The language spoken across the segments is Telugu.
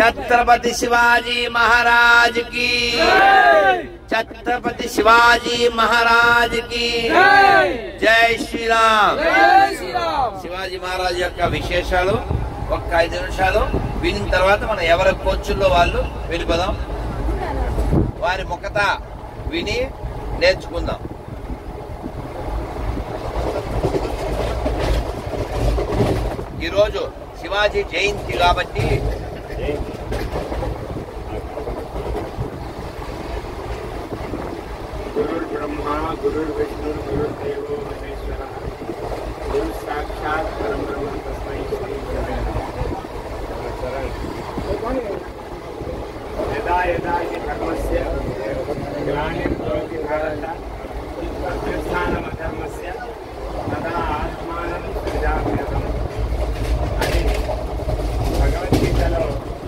छत्रपति शिवाजी महाराज की छत्रपति शिवाजी महाराज की जय श्री राम। శివాజీ మహారాజ్ యొక్క విశేషాలు ఒక్క 5 నిమిషాలు విన్న తర్వాత మనం ఎవరి కోచ్ల్లో వాళ్ళు వెళ్ళిపోదాం. వారి ముఖత విని నేర్చుకుందాం. ఈరోజు శివాజీ జయంతి కాబట్టి గురుర్ బ్రహ్మ గురుర్ విష్ణు గురుర్దేవో మహేశ్వర గురు సాక్షాత్ పరబ్రహ్మ తస్మై శ్రీ గురవే నమః. యదా యదా హి ధర్మస్య గ్లానిర్భవతి భారత అభ్యుత్థానమధర్మస్య తదా ఆత్మానం సృజామ్యహం అని భగవద్గీతలో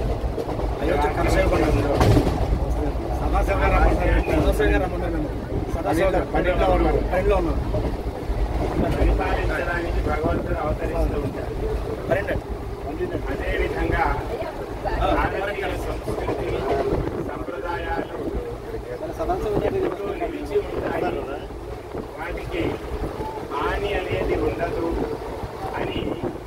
పరిపాలించడానికి భగవంతుడు అవతరిస్తూ ఉంటారు. అదేవిధంగా భారతీయ సంస్కృతి సంప్రదాయాలు నిలిచి ఉంటాయి, వాటికి హాని అనేది ఉండదు అని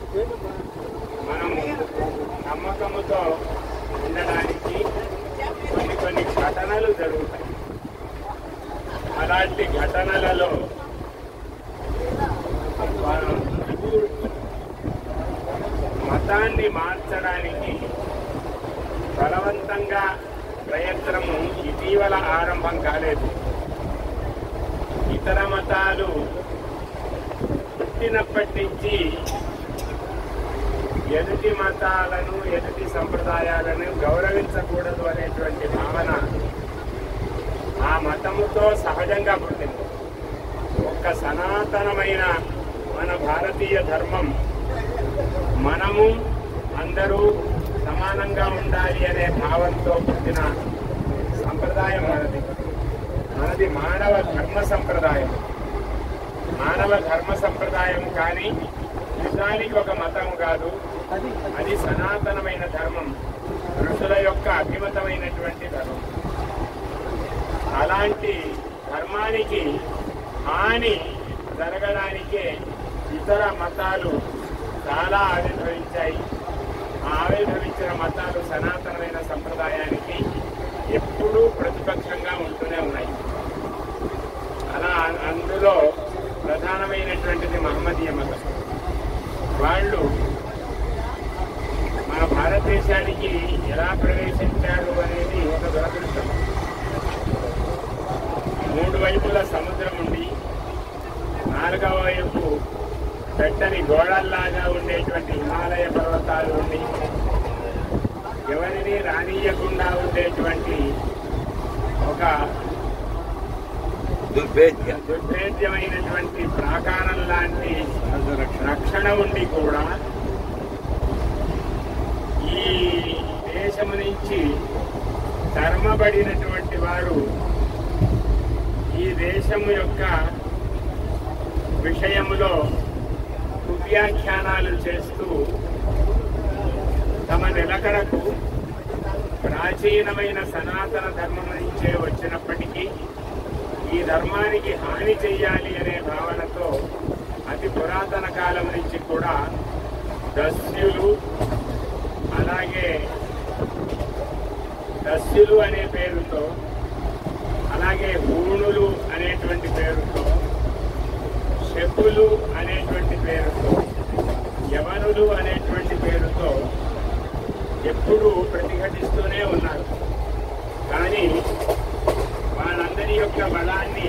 మనము నమ్మకముతో ఉండడానికి కొన్ని కొన్ని ఘటనలు జరుగుతాయి. అలాంటి ఘటనలలో మతాన్ని మార్చడానికి బలవంతంగా ప్రయత్నము ఇటీవల ఆరంభం కాలేదు. ఇతర మతాలు పుట్టినప్పటి నుంచి ఎదుటి మతాలను ఎదుటి సంప్రదాయాలను గౌరవించకూడదు అనేటువంటి భావన ఆ మతముతో సహజంగా పుట్టింది. ఒక్క సనాతనమైన మన భారతీయ ధర్మం మనము అందరూ సమానంగా ఉండాలి అనే భావంతో పుట్టిన సంప్రదాయం మనది మానవ ధర్మ సంప్రదాయం. మానవ ధర్మ సంప్రదాయం కానీ నిజానికి ఒక మతం కాదు, అది సనాతనమైన ధర్మం, ఋషుల యొక్క అభిమతమైనటువంటి ధర్మం. అలాంటి ధర్మానికి హాని జరగడానికే ఇతర మతాలు చాలా ఆవిర్భవించాయి. ఆవిర్భవించిన మతాలు సనాతనమైన సంప్రదాయానికి ఎప్పుడూ ప్రతిపక్షంగా ఉంటూనే ఉన్నాయి. అలా అందులో ప్రధానమైనటువంటిది మహమ్మదీయ మతం. వాళ్ళు మన భారతదేశానికి ఎలా ప్రవేశించారు అనేది ఒక దురదృష్టం. 3 వైపుల సముద్రం ఉండి 4వ వైపు పెట్టని గోడల్లాగా ఉండేటువంటి హిమాలయ పర్వతాలు ఉండి ఎవరిని రానియకుండా ఉండేటువంటి ఒక దుర్భేద్యమైనటువంటి ప్రాకారం లాంటి రక్షణ ఉండి కూడా ఈ దేశము నుంచి తరమబడినటువంటి వారు ఈ దేశము యొక్క విషయములో వ్యాఖ్యానాలు చేస్తూ తమ నిలకడకు ప్రాచీనమైన సనాతన ధర్మం నుంచే వచ్చినప్పటికీ ఈ ధర్మానికి హాని చెయ్యాలి అనే భావనతో అతి పురాతన కాలం నుంచి కూడా దస్యులు, అలాగే దస్యులు అనే పేరుతో, అలాగే హూణులు అనేటువంటి పేరుతో, శకులు అనేటువంటి పేరుతో, యవనులు అనేటువంటి పేరుతో ఎప్పుడూ ప్రతిఘటిస్తూనే ఉన్నారు. కానీ వాళ్ళందరి యొక్క బలాన్ని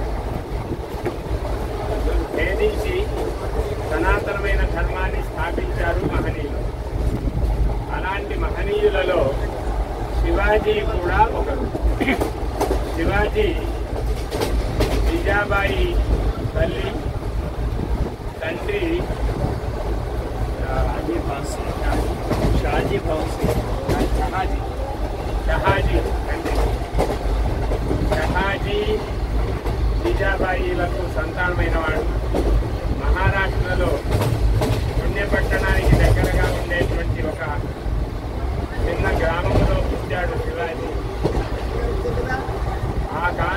భేదించి సనాతనమైన ధర్మాన్ని స్థాపించారు మహనీయులు. అలాంటి మహనీయులలో శివాజీ కూడా ఒకరు. శివాజీ జీజాబాయి తల్లి తండ్రి షాజీ తండ్రి షహాజీ జీజాబాయిలకు సంతానమైన వాడు. మహారాష్ట్రలో పుణ్యపట్టణానికి దగ్గరగా ఉండేటువంటి ఒక చిన్న గ్రామం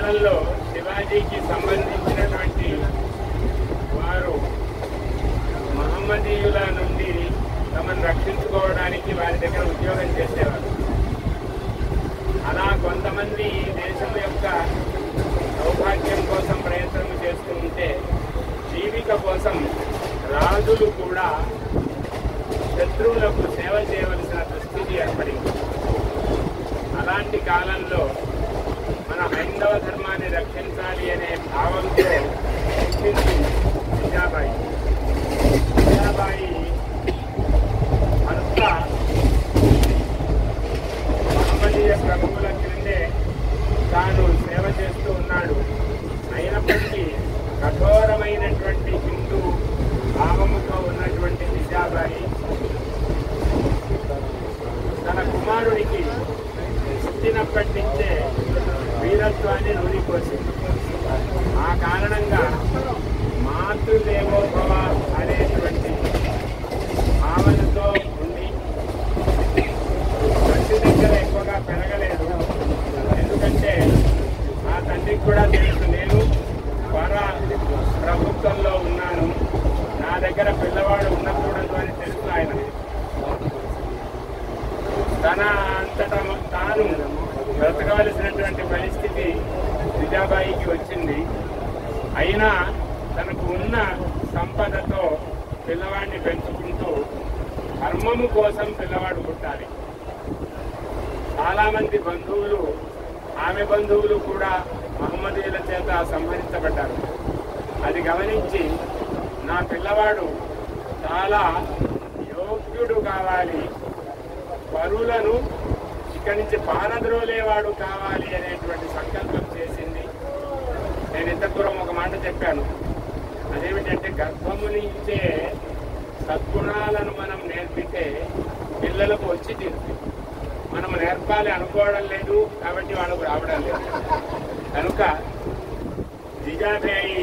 కాలంలో శివాజీకి సంబంధించినటువంటి వారు మహమ్మదీయుల నుండి తమను రక్షించుకోవడానికి వారి దగ్గర ఉద్యోగం చేసేవారు. అలా కొంతమంది దేశం యొక్క సౌభాగ్యం కోసం ప్రయత్నం చేస్తూ ఉంటే జీవిక కోసం రాజులు కూడా శత్రువులకు సేవ చేయవలసిన దుస్థితి ఏర్పడింది. అలాంటి కాలంలో మన హైందవ ధర్మాన్ని రక్షించాలి అనే భావంతో పుట్టింది జిజాబాయి. జిజాబాయి అంతా మహమ్మదీయ ప్రభువుల క్రిందే తాను సేవ చేస్తూ ఉన్నాడు. అయినప్పటికీ కఠోరమైనటువంటి హిందూ భావముతో ఉన్నటువంటి జిజాబాయి తన కుమారుడికి పుట్టినప్పటి నుంచే వీరత్వాన్ని నూరిపోసింది. ఆ కారణంగా మాతృదేవోభవ అనేటువంటి భావనతో ఉండి తండ్రి దగ్గర ఎక్కువగా పెరగలేదు. ఎందుకంటే ఆ తండ్రికి కూడా తెలుసు, నేను పర ప్రభుత్వంలో ఉన్నాను, నా దగ్గర పిల్లవాడు ఉండకూడదు అని తెలుసు. ఆయన తన అంతటా తాను బ్రతకవలసినటువంటి పరిస్థితి జిజాబాయికి వచ్చింది. అయినా తనకు ఉన్న సంపదతో పిల్లవాడిని పెంచుకుంటూ ధర్మము కోసం పిల్లవాడు పుట్టాలి. చాలామంది బంధువులు, ఆమె బంధువులు కూడా మహమ్మదీయుల చేత సంహరించబడ్డారు. అది గమనించి నా పిల్లవాడు చాలా యోగ్యుడు కావాలి, పరులను ఇక్కడి నుంచి పారద్రోలేవాడు కావాలి అనేటువంటి సంకల్పం చేసింది. నేను ఇంత దూరం ఒక మాట చెప్పాను, అదేమిటంటే గర్భము నుంచే సద్గుణాలను మనం నేర్పితే పిల్లలకు వచ్చి తీరుతుంది. మనం నేర్పాలి అనుకోవడం లేదు కాబట్టి వాళ్ళకు రావడం లేదు. కనుక జిజాబాయి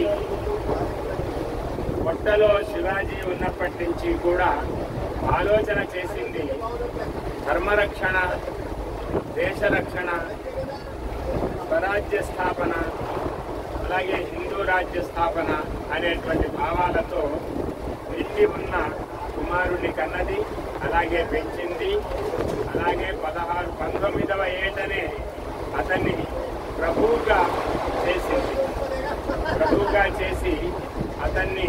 పొట్టలో శివాజీ ఉన్నప్పటి నుంచి కూడా ఆలోచన చేసింది ధర్మరక్షణ, దేశరక్షణ, స్వరాజ్య స్థాపన, అలాగే హిందూ రాజ్య స్థాపన అనేటువంటి భావాలతో నిండి ఉన్న కుమారుణ్ణి కన్నది, అలాగే పెంచింది. అలాగే 19వ ఏటనే అతన్ని ప్రభువుగా చేసింది. ప్రభువుగా చేసి అతన్ని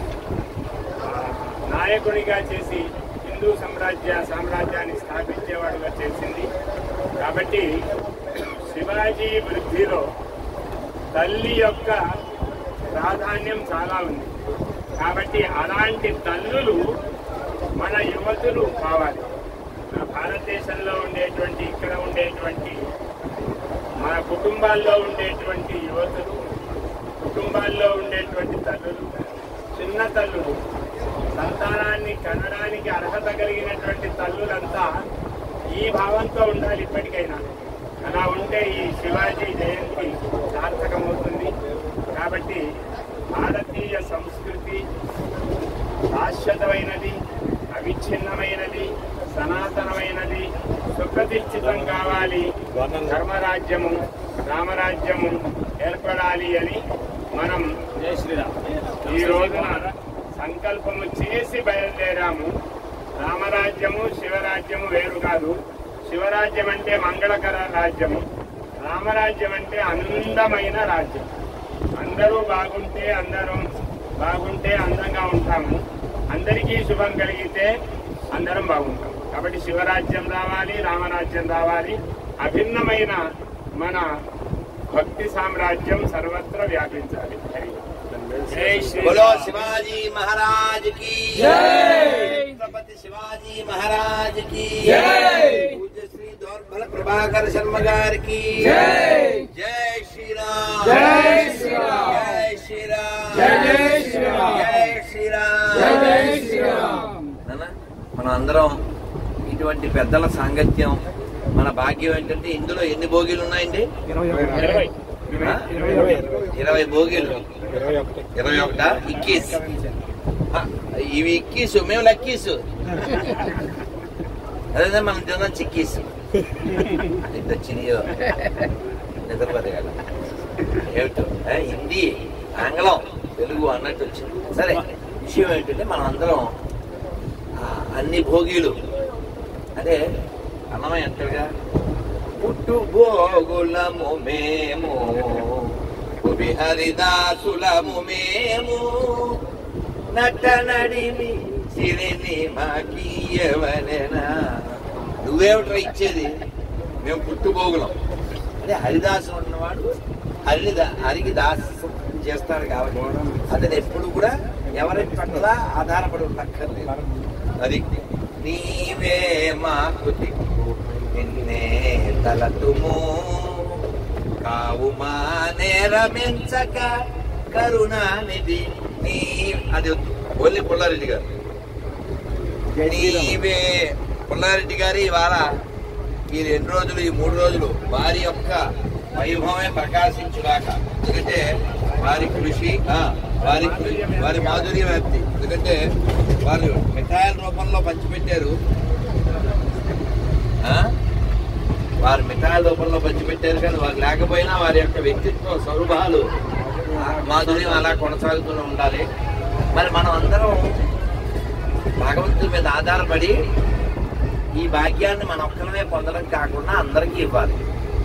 నాయకుడిగా చేసి హిందూ సామ్రాజ్యాన్ని స్థాపించేవాడుగా చేసింది. కాబట్టి శివాజీ వృద్ధిలో తల్లి యొక్క ప్రాధాన్యం చాలా ఉంది. కాబట్టి అలాంటి తల్లులు మన యువతులు కావాలి. మన భారతదేశంలో ఉండేటువంటి, ఇక్కడ ఉండేటువంటి మన కుటుంబాల్లో ఉండేటువంటి యువతులు, కుటుంబాల్లో ఉండేటువంటి తల్లులు, చిన్న తల్లులు, సంతానాన్ని కనడానికి అర్హత కలిగినటువంటి తల్లులంతా ఈ భావంతో ఉండాలి ఇప్పటికైనా. అలా ఉంటే ఈ శివాజీ జయంతి సార్థకమవుతుంది. కాబట్టి భారతీయ సంస్కృతి శాశ్వతమైనది, అవిచ్ఛిన్నమైనది, సనాతనమైనది, సుప్రతిష్ఠితం కావాలి. ధర్మరాజ్యము, రామరాజ్యము ఏర్పడాలి అని మనం ఈ రోజున సంకల్పము చేసి బయలుదేరాము. రామరాజ్యము, శివరాజ్యము వేరు కాదు. శివరాజ్యం అంటే మంగళకర రాజ్యము, రామరాజ్యం అంటే అందమైన రాజ్యం. అందరూ బాగుంటే, అందరం బాగుంటే అందంగా ఉంటాము. అందరికీ శుభం కలిగితే అందరం బాగుంటాం. కాబట్టి శివరాజ్యం రావాలి, రామరాజ్యం రావాలి. అభిన్నమైన మన భక్తి సామ్రాజ్యం సర్వత్ర వ్యాపించాలి. జై శ్రీ बोलो शिवाजी महाराज की जय, छत्रपति शिवाजी महाराज की जय, पूज्य श्री दौर्बल प्रभाकर शर्मा गार की जय, जय श्री राम, जय श्री राम, जय श्री राम, जय श्री राम, जय श्री राम, जय श्री राम. మనం అందరం ఇటువంటి పెద్దల సాంగత్యం మన భాగ్యం ఏంటంటే ఇందులో ఎన్ని భోగిలు ఉన్నాయండి? 20 భోగిలు. 21 21 ఇవి 21 మేము లక్కీసు. అదే మనం తిన్న చిక్కీసు. ఇంత చిరియో నిద్రపోతే కదా. ఏమిటో హిందీ, ఆంగ్లం, తెలుగు అన్నట్టు వచ్చింది. సరే, విషయం ఏంటంటే మనం అందరం అన్ని భోగిలు అదే అన్నమయ్య అంటాడుగా, పుట్టు భోగులము మేము హరిదాసులము మేము నట నడిమి సిరిని మాకీయవలెనా. నువ్వేమిట్రా ఇచ్చేది? మేము పుట్టుభోగులం. అదే హరిదాసు ఉన్నవాడు హరికి దాసు చేస్తాడు కాబట్టి అతను ఎప్పుడు కూడా ఎవరి పట్ల ఆధారపడి ఉండక్కర్లేదు. అది నీవే మాకు దిక్కు నిన్నే తలతుము కావు మా నేరమించక కరుణానిధి నీ. అది ఓన్లీ పుల్లారెడ్డి గారు. నీవే పుల్లారెడ్డి గారు ఇవాళ ఈ 2 రోజులు ఈ 3 రోజులు వారి యొక్క వైభవమే ప్రకాశించుగాక. ఎందుకంటే వారి కృషి వారి మాధుర్య వ్యాప్తి. ఎందుకంటే వారు మిఠాయిల రూపంలో పంచిపెట్టారు. వారు మిఠాయిల రూపంలో పంచిపెట్టారు కానీ వారు లేకపోయినా వారి యొక్క వ్యక్తిత్వ స్వరూపాలు మాధుర్యం అలా కొనసాగుతూనే ఉండాలి. మరి మనం అందరం భగవంతుడి మీద ఆధారపడి ఈ భాగ్యాన్ని మన ఒక్కరమే పొందడం కాకుండా అందరికీ ఇవ్వాలి.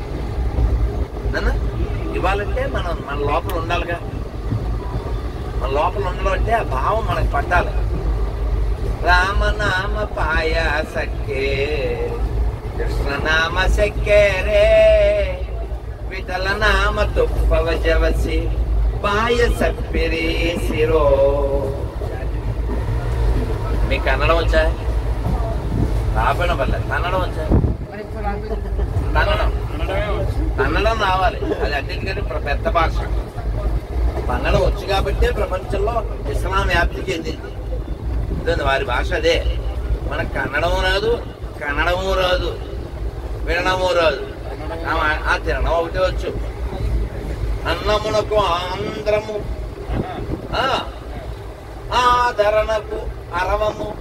ఇవ్వాలంటే మన లోపల ఉండాలిగా. మన లోపల ఉండడం అంటే ఆ భావం మనకు పట్టాలి. రామనామ పాయాసక్కే కృష్ణనామ సెక్కేరే విఠల నామ తుప్పవజవసి పాయసప్పిరీసిరో. మీకు కన్నడం వచ్చా? రాబడిన వల్ల కన్నడం వచ్చా? కన్నడం రావాలి. అది అన్నిటికంటే పెద్ద భాష. కన్నడం వచ్చు కాబట్టే ప్రపంచంలో ఇస్లాం వ్యాప్తి చెందింది. వారి భాష అదే. మనకు కన్నడము రాదు, కన్నడము రాదు, వినడము రాదు, తినడం ఒకటే వచ్చు. అన్నమునకు ఆంధ్రము, ఆదరణకు అరవము.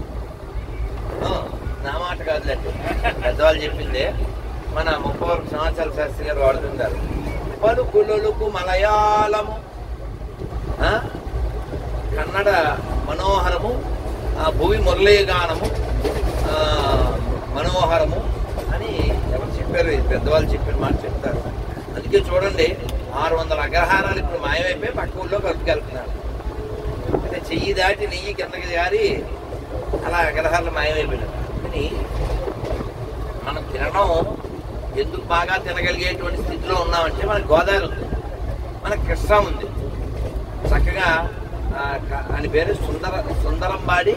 నా మాట కాదులేండి, పెద్దవాళ్ళు చెప్పిందే. మన 30 సంవత్సరాల శాస్త్రి గారు వాడుతుంటారు. పలుకులకు మలయాళము, కన్నడ మనోహరము, భూమి మురళీగానము మనోహరము అని ఎవరు చెప్పారు? పెద్దవాళ్ళు చెప్పిన మాట చెప్తారు. అందుకే చూడండి 600 అగ్రహారాలు ఇప్పుడు మాయమైపోయి పక్క ఊళ్ళో కలుపుకెళ్తున్నారు. అంటే చెయ్యి దాటి నెయ్యి కిందకి జారి అలా అగ్రహారాలు మాయమైపోయినారు. కానీ మనం తినడం ఎందుకు బాగా తినగలిగేటువంటి స్థితిలో ఉన్నామంటే మనకు గోదావరి ఉంది, మనకు కృష్ణ ఉంది. చక్కగా అని పేరు సుందరంబాడి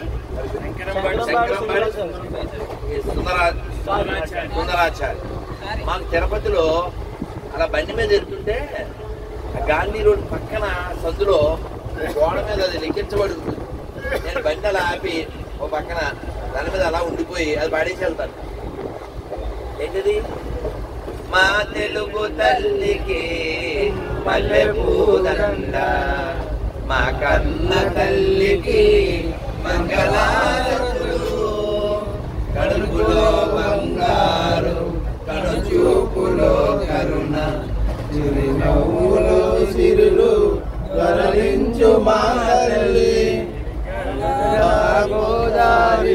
సుందరాచారి. మాకు తిరుపతిలో అలా బండి మీద వెళ్తుంటే గాంధీ రోడ్ పక్కన సందులో గోడ మీద అది లిఖించబడి ఉంటుంది. నేను బండి అలా ఆపి ఓ పక్కన దాని మీద అలా ఉండిపోయి అది పాడేసి వెళ్తాను. ఏంటిది? మా తెలుగు తల్లికి పల్లె పూదండ, మా కన్న తల్లికి మంగళారతులు, కడుపులో బంగారు కనుచూపులో కరుణ, చిరునవ్వులో సిరులు కరలించు మా తల్లి, గోదావరి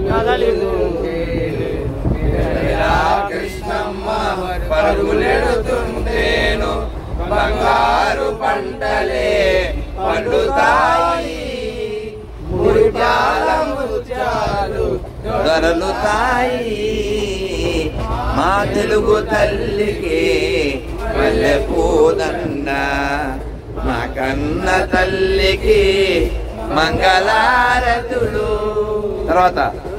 కృష్ణమ్మ పరుగులెడుతుంటేను బంగారు పంటలే పండుతాయి, మురిపాల ముత్యాలు దొరలుతాయి. మా తెలుగు తల్లికి పల్లె పూదండ, మా కన్న తల్లికి మంగళారతులు. తర్వాత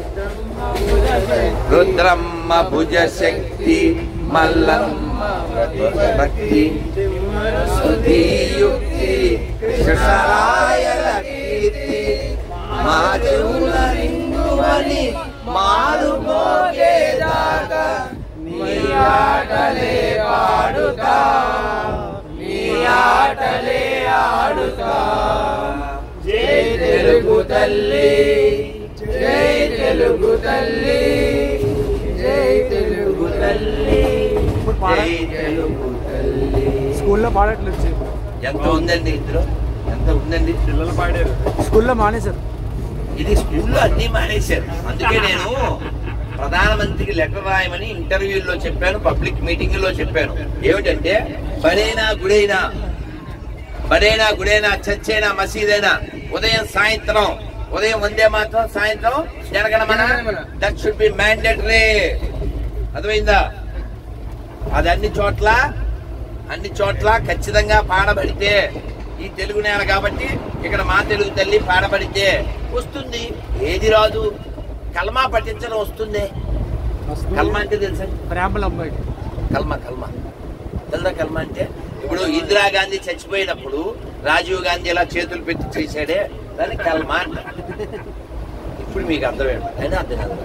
రుద్రమ్మ భుజ శక్తి మల్లమ్మ భక్తి శుద్ధియుక్తి కృష్ణరాయల కీర్తి, మా చెవుల రింగుమని మారు మోగేదాకా నీ ఆటలే పాడుతా, నీ ఆటలే ఆడుతా. జై తెలుగు తల్లి, జై తెలుగు తల్లి, జై తెలుగు తల్లి, జై తెలుగు తల్లి. స్కూల్లో పాడట్లేదు. ఎంత ఉందండి ఇందులో? ఎంత ఉందండి? పిల్లలు పాడారు, స్కూల్లో మానేశారు. ఇది స్కూల్లో అన్ని మానేశారు. అందుకే నేను ప్రధానమంత్రికి లెటర్ రాయమని ఇంటర్వ్యూల్లో చెప్పాను, పబ్లిక్ మీటింగ్ లో చెప్పాను. ఏమిటంటే బడైనా గుడైనా, బడైనా గుడైనా, చర్చైనా మసీదైనా ఉదయం సాయంత్రం, ఉదయం వందే మాత్రం, సాయంత్రం Jana Gana Mana, that should be mandatory. అర్థమైందా? అది అన్ని చోట్ల ఖచ్చితంగా పాడబడితే, ఈ తెలుగు నేల కాబట్టి ఇక్కడ మా తెలుగు తల్లి పాడబడితే వస్తుంది. ఏది రాదు? కల్మా పఠించడం వస్తుంది. కల్మా అంటే తెలుసా? ప్రేమల అమ్మాయి కల్మా తెలుసా? కల్మా అంటే ఇప్పుడు ఇందిరాగాంధీ చచ్చిపోయినప్పుడు రాజీవ్ గాంధీ ఇలా చేతులు పెట్టి చేశాడే, దాన్ని కల్మా అంట. ఇప్పుడు మీకు అర్థమేంటి? అయినా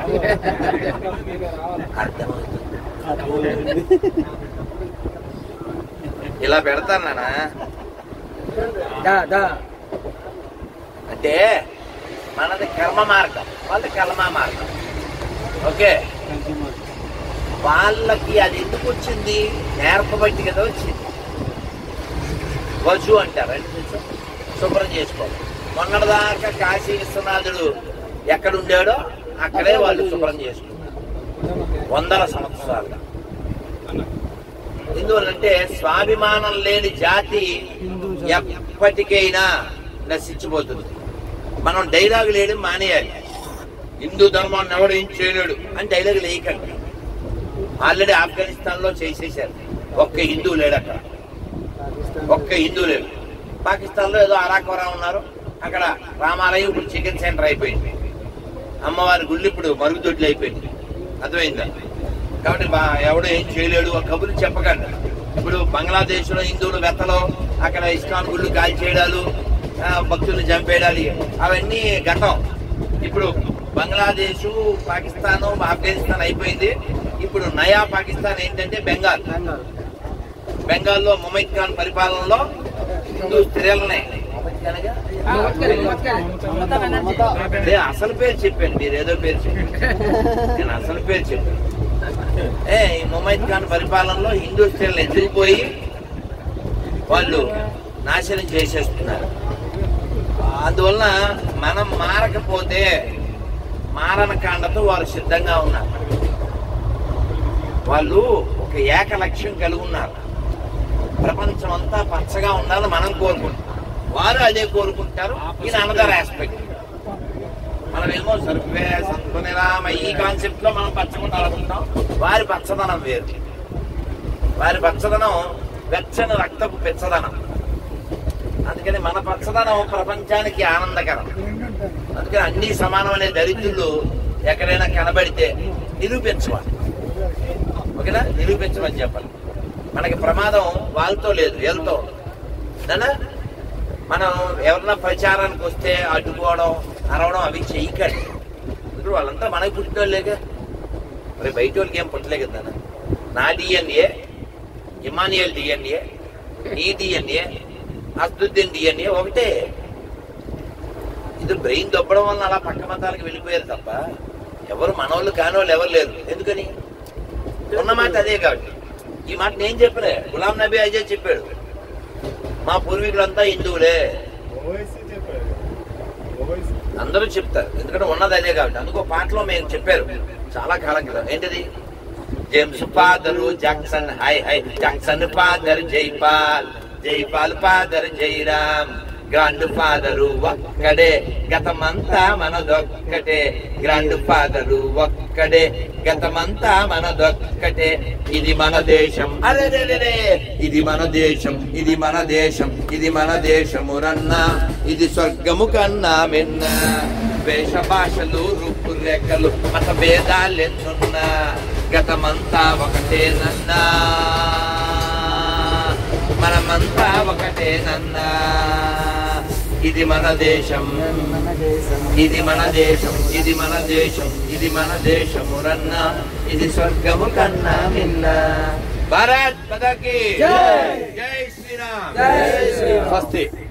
అర్థమవుతుంది. ఇలా పెడతాను నాన్న. అంటే మనది కర్మ మార్గం, వాళ్ళది కల్మా మార్గం. ఓకే, వాళ్ళకి అది ఎందుకు వచ్చింది? నేర్పబట్టి కదా వచ్చింది. వజు అంటారు, అంటే శుభ్రం చేసుకోవాలి. మొన్నటిదాకా కాశీ విశ్వనాథుడు ఎక్కడుండాడో అక్కడే వాళ్ళు శుభ్రం చేసుకున్నారు 100 సంవత్సరాలుగా. ఎందువల్లంటే స్వాభిమానం లేని జాతి ఎప్పటికైనా నశించిపోతుంది. మనం డైలాగులు వేయడం మానేయాలి. హిందూ ధర్మాన్ని ఎవడు ఏం చేయలేడు అని డైలాగులు వేయకండి. ఆల్రెడీ ఆఫ్ఘనిస్తాన్ లో చేసేసారు. ఒక్క హిందూ లేడు అక్కడ, ఒక్క హిందూ లేడు. పాకిస్తాన్ లో ఏదో అరాకొరా ఉన్నారు. అక్కడ రామాలయం ఇప్పుడు చికెన్ సెంటర్ అయిపోయింది. అమ్మవారి గుళ్ళు ఇప్పుడు మరుగుదొడ్లు అయిపోయింది. అర్థమైందా? కాబట్టి ఎవడు ఏం చేయలేడు ఆ కబుర్లు చెప్పకండి. ఇప్పుడు బంగ్లాదేశ్ లో హిందువులు వెత్తలో అక్కడ ఇస్కాన్ గుళ్ళు కాల్ చేయడాలు, భక్తుల్ని చంపేయడాలి, అవన్నీ గతం. ఇప్పుడు బంగ్లాదేశ్, పాకిస్తాన్, ఆఫ్ఘనిస్తాన్ అయిపోయింది. ఇప్పుడు నయా పాకిస్తాన్ ఏంటంటే బెంగాల్లో ముమైద్ ఖాన్ పరిపాలనలో హిందూ స్త్రీలనే, అసలు పేరు చెప్పాను, మీరు ఏదో పేరు చెప్పాను, నేను అసలు పేరు చెప్పాను. ఈ ముమైద్ ఖాన్ పరిపాలనలో హిందూ స్త్రీలను ఎదిరిపోయి వాళ్ళు నాశనం చేసేస్తున్నారు. అందువలన మనం మారకపోతే మారణకాండతో వారు సిద్ధంగా ఉన్నారు. వాళ్ళు ఒక ఏక లక్ష్యం కలిగి ఉన్నారు. ప్రపంచం అంతా పచ్చగా ఉండాలని మనం కోరుకుంటాం, వారు అదే కోరుకుంటారు. ఇది అనదర్ ఆస్పెక్ట్. మనమేమో సర్వే సంతునిరామ ఈ కాన్సెప్ట్ లో మనం పచ్చగా ఉండాలనుకుంటాం. వారి పచ్చదనం వేరు. వారి పచ్చదనం వెచ్చని రక్తపు పెచ్చదనం. అందుకని మన పచ్చదనం ప్రపంచానికి ఆనందకరం. అందుకని అన్ని సమానం అనే దరిద్రులు ఎక్కడైనా కనబడితే నిరూపించవాలి. ఓకేనా? నిరూపించమని చెప్పాలి. మనకి ప్రమాదం వాళ్ళతో లేదు, వీళ్ళతో ఉంది. మనం ఎవరన్నా ప్రచారానికి వస్తే అడ్డుకోవడం, అరవడం అవి చెయ్యకండి. ఇప్పుడు వాళ్ళంతా మనకి పుట్టిన వాళ్ళేగా, మరి బయట వాళ్ళకి ఏం పుట్టలే కదా. నా డిఎన్ఏ, ఇమానియల్ డిఎన్ఏ, నీ డిఎన్ఏ, అస్దుద్దీన్ డిఎన్ఏ ఒకటే. ఇది బ్రెయిన్ దొబ్బడం వల్ల అలా పక్క మతాలకు వెళ్ళిపోయారు తప్ప ఎవరు మనోళ్ళు కానివాళ్ళు ఎవరు లేరు. ఎందుకని? ఉన్నమాట అదే. కాబట్టి ఈ మాట నేను చెప్పలే, గులాం నబీ ఆజాద్ చెప్పాడు. మా పూర్వీకులంతా హిందువులే, అందరూ చెప్తారు. ఎందుకంటే ఉన్నది అదే కాబట్టి. అందుకో పాటలో మేము చెప్పారు చాలా కాలం క్రితం. ఏంటిది? జేమ్స్ ఫాదరు జాక్సన్, హై హై Jackson father Jaipal, Jaipal father Jairam, grandfather ఒక్కడే, గతమంతా మనదొక్కటే. గ్రాండ్ ఫాదరు ఒక్కడే, గతమంతా మనదొక్కటే. ఇది మన దేశం, అరే ఇది మన దేశం, ఇది మన దేశం, ఇది మన దేశమురన్నా, ఇది స్వర్గము కన్నా మిన్న. వేష భాషలు, రూపురేఖలు, మత భేదాలెన్నున్నా, గతమంతా ఒకటేనన్నా, మనమంతా ఒకటేనన్నా. ఇది మన దేశం, ఇది మన దేశం, ఇది మన దేశం, ఇది మన దేశమురన్నా, ఇది స్వర్గము కన్నా మిన్న. భారత్ మాతాకి జై, జై శ్రీరామ్. స్వస్తి.